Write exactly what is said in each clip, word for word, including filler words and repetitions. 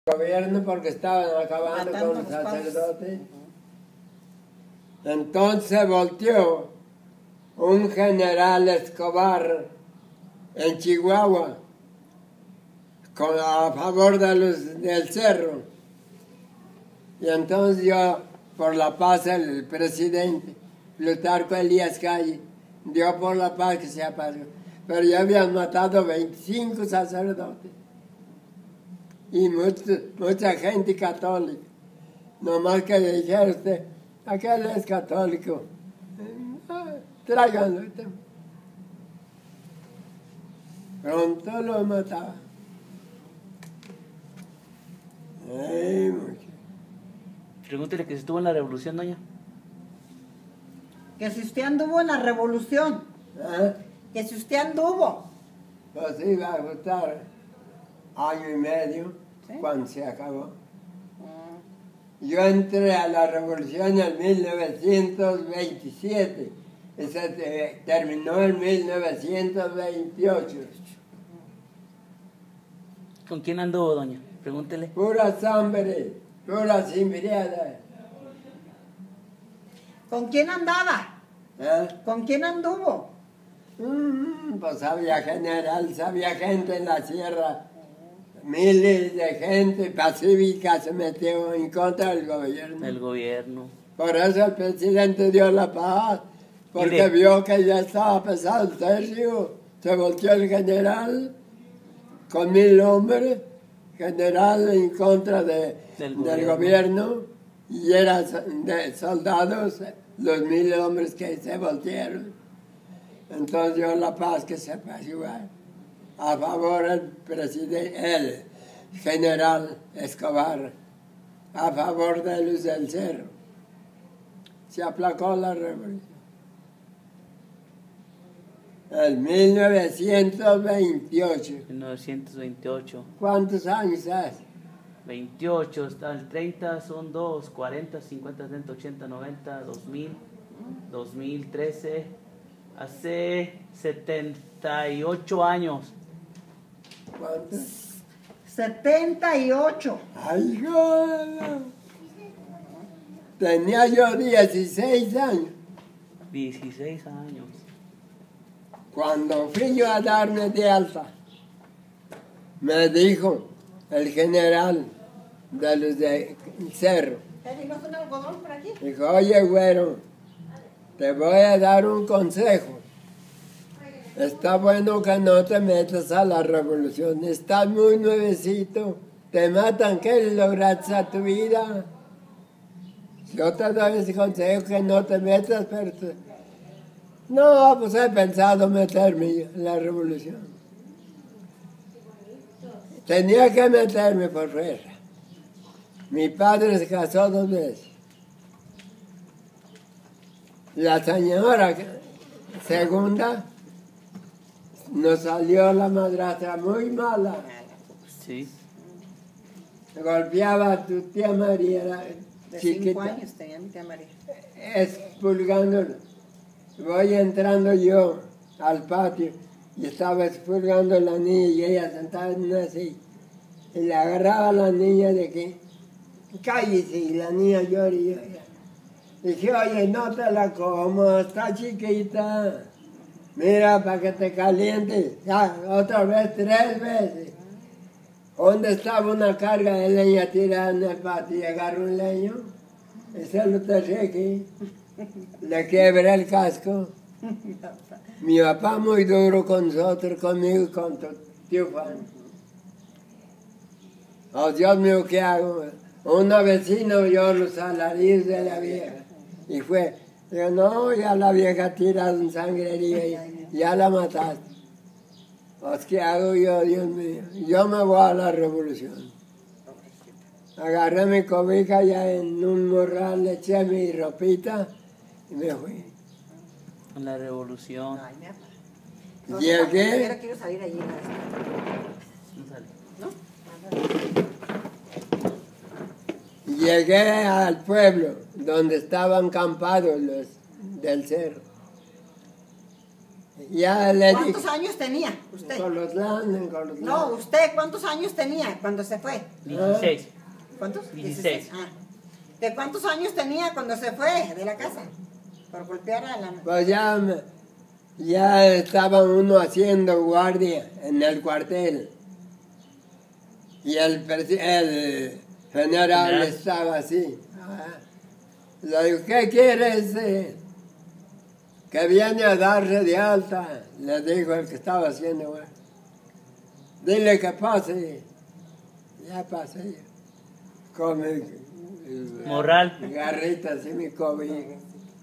gobierno porque estaban acabando Matando con los los sacerdotes. Entonces volteó un general Escobar en Chihuahua con, a favor de los, del cerro. Y entonces yo, por la paz, el presidente Plutarco Elías Calle dio por la paz que se apagó. Pero ya habían matado veinticinco sacerdotes y mucho, mucha gente católica. Nomás que le dijera usted, aquel es católico, tráiganlo. Pronto lo mataba. Ay, mucho. Pregúntele que si estuvo en la revolución, doña. Que si usted anduvo en la revolución. ¿Ah? Que si usted anduvo. Pues iba a gustar año y medio, ¿Sí? Cuando se acabó. Yo entré a la revolución en mil novecientos veintisiete y se te- terminó en mil novecientos veintiocho. ¿Con quién anduvo, doña? Pregúntele. Pura sangre, pura simbriada. ¿Con quién andaba? ¿Eh? ¿Con quién anduvo? Mm, pues había general, había gente en la sierra, miles de gente pacífica se metió en contra del gobierno. El gobierno. Por eso el presidente dio la paz, porque Mire. vio que ya estaba pesado el tercio. Se volteó el general con mil hombres, general en contra de, Del del gobierno. gobierno, y eran de soldados los mil hombres que se voltearon. Entonces dio la paz que se apaciguara. A favor el presidente, el general Escobar, a favor de los del cerro. Se aplacó la revolución. En mil novecientos veintiocho. mil novecientos veintiocho. ¿Cuántos años hace? veintiocho, está el treinta, son dos, cuarenta, cincuenta, setenta, ochenta, noventa, dos mil, dos mil trece, hace setenta y ocho años. ¿Cuántos? setenta y ocho. ¡Ay, joder! Tenía yo dieciséis años. dieciséis años. Cuando fui yo a darme de alta, me dijo el general de los de cerro, ¿No es un algodón por aquí? dijo, oye, güero, te voy a dar un consejo. Está bueno que no te metas a la revolución, estás muy nuevecito, te matan, ¿qué lograste a tu vida? Yo te doy ese consejo que no te metas, pero... te- No, pues he pensado meterme en la revolución. Tenía que meterme por fuerza. Mi padre se casó dos veces. La señora segunda nos salió la madrastra muy mala. Sí. Golpeaba a tu tía María, era De cinco chiquita, años tenía mi tía María. expulgándola. Voy entrando yo al patio y estaba expulgando a la niña y ella sentada en una silla. Y le agarraba a la niña de que cállese, y la niña llora y llora. Dije, oye, no te la como, está chiquita. Mira, para que te calientes. Ya, otra vez, tres veces. ¿Dónde estaba una carga de leña tirada en el patio? Y agarró un leño y se lo traje aquí. Le quebré el casco. Mi papá muy duro con nosotros, conmigo y con tu tío Juan. Oh, Dios mío, ¿qué hago? Una vecina oyó los alaridos de la vieja y fue. Digo, no, ya la vieja tira en sangrería y ya la mataste. Pues, ¿qué hago yo, Dios mío? Yo me voy a la revolución. Agarré mi cobija ya en un morral, le eché mi ropita y me fui. En la revolución. Ay, me apa. Llegué, Yo quiero salir allí. No sale. ¿No? llegué al pueblo donde estaban campados los del cerro. Ya le dije. ¿Cuántos años tenía usted? Con los lanes, con los No, lanes. usted, ¿cuántos años tenía cuando se fue? dieciséis. ¿Cuántos? dieciséis. Ah. ¿De cuántos años tenía cuando se fue de la casa? Por golpear a la... Pues ya, me- ya estaba uno haciendo guardia en el cuartel. Y el, presi- el general General. estaba así. Ah. Le digo, ¿qué quieres? eh? Que viene a darse de alta, le dijo el que estaba haciendo guardia. Dile que pase. Ya pasé. Con mi, Morral. mi garrita así, mi cobija.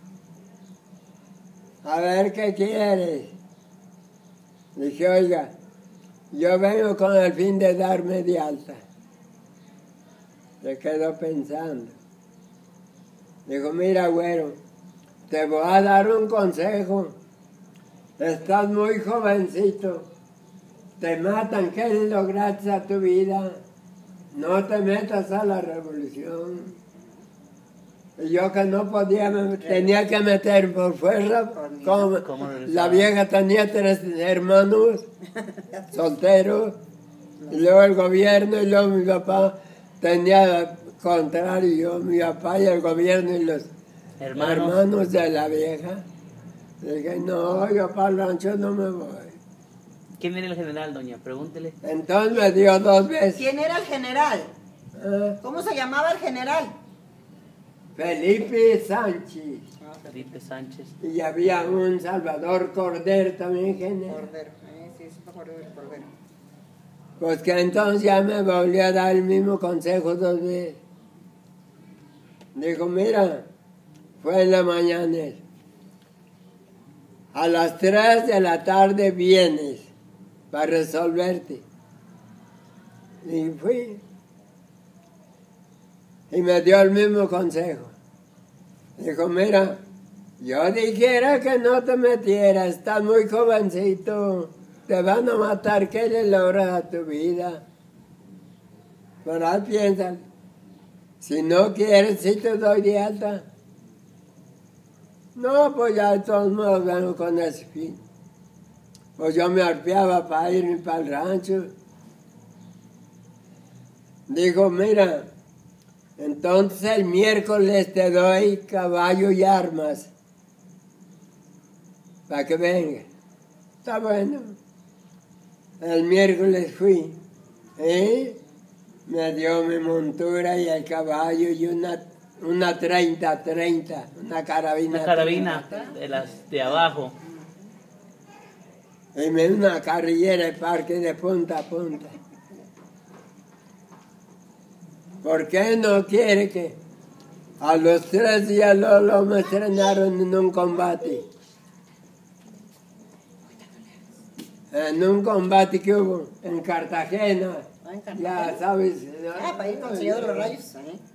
A ver, ¿qué quieres? Dije, oiga, yo vengo con el fin de darme de alta. Se quedó pensando. Dijo, mira, güero, te voy a dar un consejo. Estás muy jovencito. Te matan, ¿qué lograste a tu vida? No te metas a la revolución. Y yo que no podía, me tenía que meter por fuerza. Como ¿Cómo regresaba? la vieja tenía tres hermanos solteros. Y luego el gobierno y luego mi papá tenía contrario. Yo, mi papá y el gobierno y los Hermanos. hermanos de la vieja. Dije, no, yo para el rancho no me voy. ¿Quién era el general, doña? Pregúntele. Entonces me dio dos veces. ¿Quién era el general? Ah, ¿Cómo se llamaba el general? Felipe Sánchez. Felipe Sánchez. Y había un Salvador Cordero también general. Cordero. Eh, sí, sí, Cordero, Cordero. Pues que entonces ya me volvió a dar el mismo consejo dos veces. Dijo, mira, fue en la mañana. A las tres de la tarde vienes para resolverte. Y fui. Y me dio el mismo consejo. Dijo, mira, yo dijera que no te metieras, estás muy jovencito, te van a matar, ¿qué le logras a tu vida? Pero ahí piensan, si no quieres, sí te doy de alta. No, pues ya de todos modos vengo con ese fin. Pues yo me arpeaba para irme para el rancho. Dijo, mira, entonces el miércoles te doy caballo y armas para que venga. Está bueno. El miércoles fui. ¿eh? Me dio mi montura y el caballo y una, una treinta treinta, una carabina. Una carabina treinta. de las de abajo. Y me dio una carrillera de parque de punta a punta. ¿Por qué no quiere que a los tres días lo, lo me estrenaron en un combate? En un combate que hubo en Cartagena. Ah, en Cartagena. Ya sabes. Ah, para ir con el Señor de los Rayos.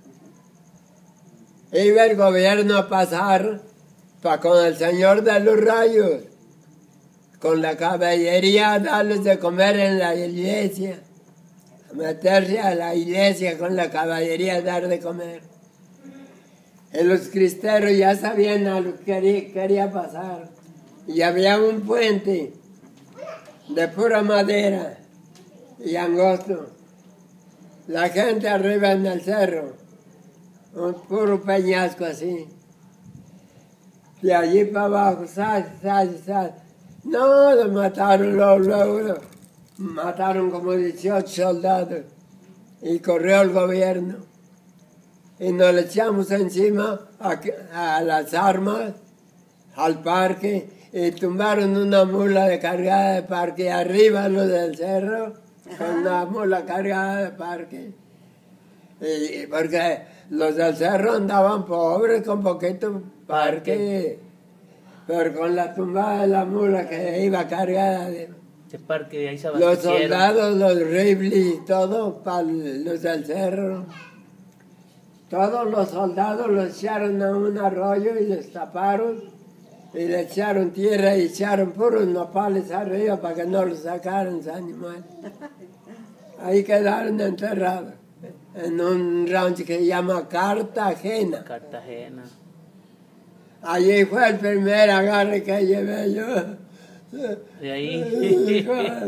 ¿eh? Iba el gobierno a pasar pa, con el Señor de los Rayos, con la caballería a darles de comer en la iglesia. Meterse a la iglesia con la caballería a dar de comer. Y los cristeros ya sabían a lo que quería, quería pasar. Y había un puente de pura madera y angosto. La gente arriba en el cerro, un puro peñasco así. De allí para abajo, sal, sal, sal. No, lo mataron luego, luego, luego. Mataron como dieciocho soldados y corrió el gobierno. Y nos le echamos encima a, a las armas, al parque, y tumbaron una mula de cargada de parque arriba los del cerro, con una mula cargada de parque. Y, porque los del cerro andaban pobres con poquito parque, pero con la tumbada de la mula que iba cargada de... Ese parque de ahí se Los abastecieron. soldados, los rifles y todo, para los del cerro. Todos los soldados los echaron a un arroyo y les taparon. Y le echaron tierra y echaron puros nopales arriba para que no los sacaran ese animal. Ahí quedaron enterrados. En un rancho que se llama Cartagena. Cartagena. Allí fue el primer agarre que llevé yo De ahí.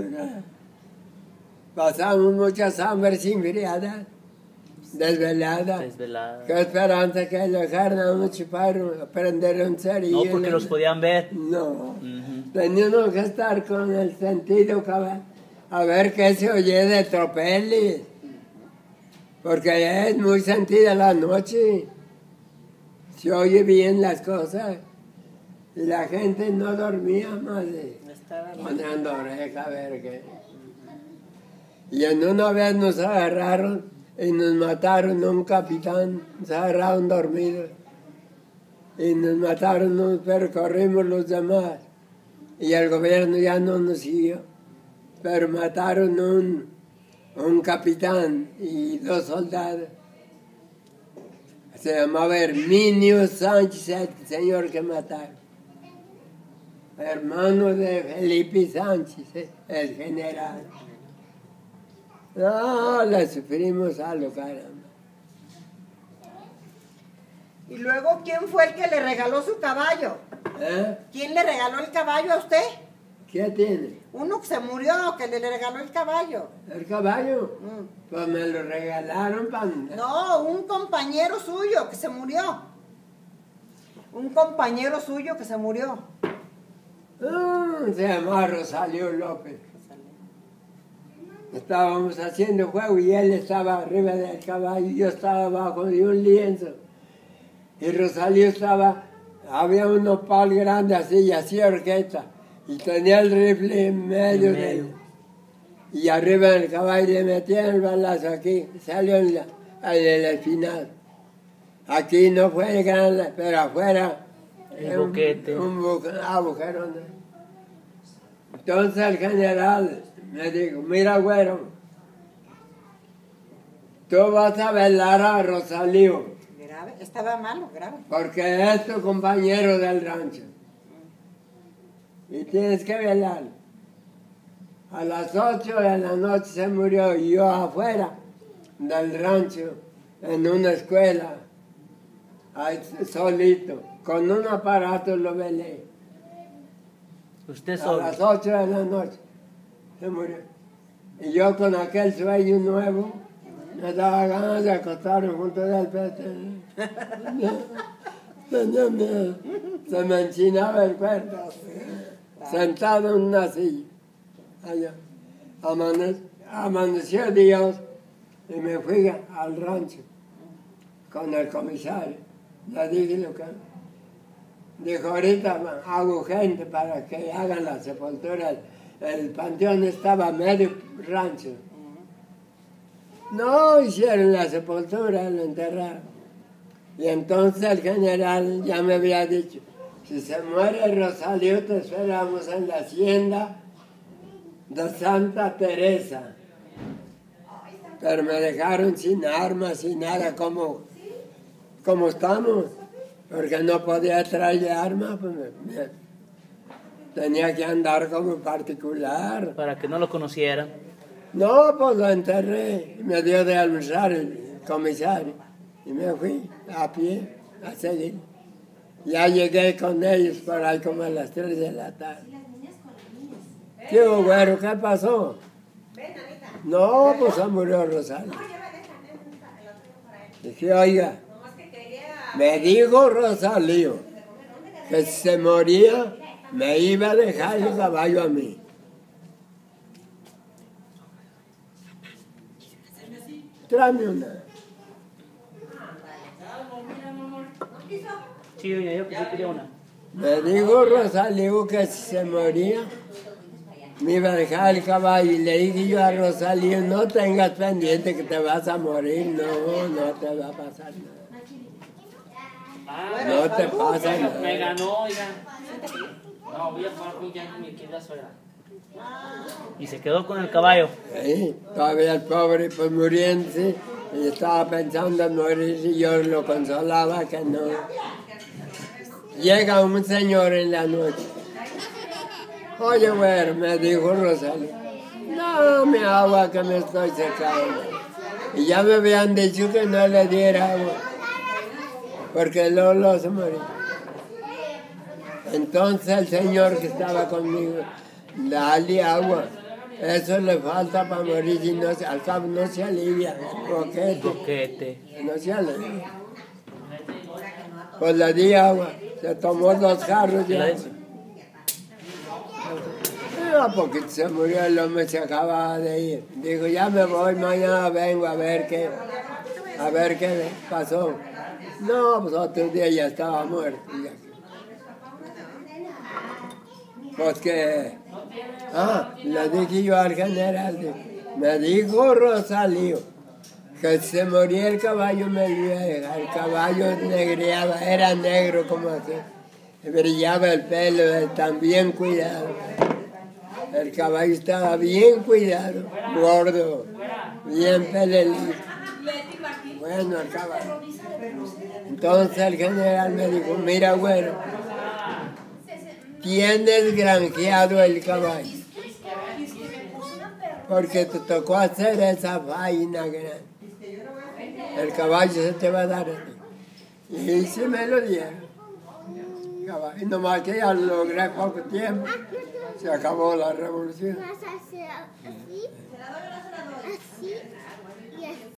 Pasamos muchas hambre sin friada, desvelada. Desvelada. Qué esperanza que lo dejaran a uno chupar, aprender un cerillo. No, porque los podían ver. No, Ujú. teníamos que estar con el sentido cabal, a ver qué se oye de tropeles, porque es muy sentida la noche, se oye bien las cosas, y la gente no dormía más de poniendo oreja a ver qué. Y en una vez nos agarraron y nos mataron a un capitán, nos agarraron dormidos. Y nos mataron, pero corrimos los demás. Y el gobierno ya no nos siguió. Pero mataron un, un capitán y dos soldados. Se llamaba Herminio Sánchez, el señor que mataron. Hermano de Felipe Sánchez, el general. No, le sufrimos a lo caramba. Y luego, ¿quién fue el que le regaló su caballo? ¿Eh? ¿Quién le regaló el caballo a usted? ¿Qué tiene? Uno que se murió, que le regaló el caballo. ¿El caballo? Mm. Pues me lo regalaron para... No, un compañero suyo que se murió. Un compañero suyo que se murió. Ah, se llama Rosalío López. Estábamos haciendo juego y él estaba arriba del caballo y yo estaba abajo de un lienzo. Y Rosalío estaba, había un nopal grande así y hacía orquesta. Y tenía el rifle en medio, En de medio. él. Y arriba del caballo le metían el balazo aquí, salió en, la, en el espinal. Aquí no fue grande, pero afuera El un- boquete. Un, bu- agujero. Entonces el general me dijo, mira güero, tú vas a velar a Rosalío, Grave, estaba malo, grave. porque es tu compañero del rancho. Y tienes que velar. A las ocho de la noche se murió y yo afuera del rancho, en una escuela, ahí solito, con un aparato lo velé. Usted A solo. las ocho de la noche se murió. Y yo con aquel sueño nuevo, me daba ganas de acostarme junto del pete. Tenía miedo. Se me enchinaba el cuerpo. Sentado en una silla. Allá. Amane- amaneció Dios y me fui al rancho con el comisario. Le dije lo que... Dijo, ahorita hago gente para que hagan la sepultura. El, el panteón estaba medio rancho. No hicieron la sepultura, lo enterraron. Y entonces el general ya me había dicho, si se muere Rosalío te esperamos en la hacienda de Santa Teresa. Pero me dejaron sin armas, sin nada, como, como estamos. Porque no podía traer armas, pues me- me- tenía que andar como particular. Para que no lo conocieran. No, pues lo enterré, me dio de almorzar el comisario y me fui a pie a seguir. Ya llegué con ellos por ahí como a las tres de la tarde. ¿Qué hubo, güero? ¿Qué pasó? No, pues se murió Rosario. Dije, oiga, me dijo Rosalío que si se moría me iba a dejar el caballo a mí. Tráeme una. Sí, doña, yo que sí quería una. Me dijo Rosalío que si se moría me iba a dejar el caballo y le dije yo a Rosalío, no tengas pendiente que te vas a morir, no, no te va a pasar nada. No te pasa Me nada. ganó, oiga. No, voy a jugar con ya con mi querida suegra. Y se quedó con el caballo. Sí, todavía el pobre pues muriéndose y estaba pensando en morir y yo lo consolaba que no. Llega un señor en la noche. Oye, güero, me dijo Rosalío, no me agua que me estoy secando. Y ya me habían dicho que no le diera agua, porque Lolo se moría. Entonces el señor que estaba conmigo, dale agua. Eso le falta para morir y no, al cabo no se alivia. Boquete. Boquete. No se alivia. Pues le di agua. Se tomó dos jarros de agua. A poquito se murió el hombre, se acababa de ir. Digo, ya me voy, mañana vengo a ver qué, a ver qué pasó. No, pues otro día ya estaba muerto. Pues que, ah, le dije yo al general, me dijo Rosalío, que se moría el caballo, me iba a dejar. El caballo negreaba, era negro como así, brillaba el pelo, también cuidado. El caballo estaba bien cuidado, gordo, bien pelelito. Bueno, el caballo. Entonces el general me dijo, mira, güero, tienes granjeado el caballo, porque te tocó hacer esa vaina grande. El caballo se te va a dar a ti. Y sí me lo dieron. Y nomás que ya lo logré poco tiempo, se acabó la revolución. Vas a hacer así, así y así.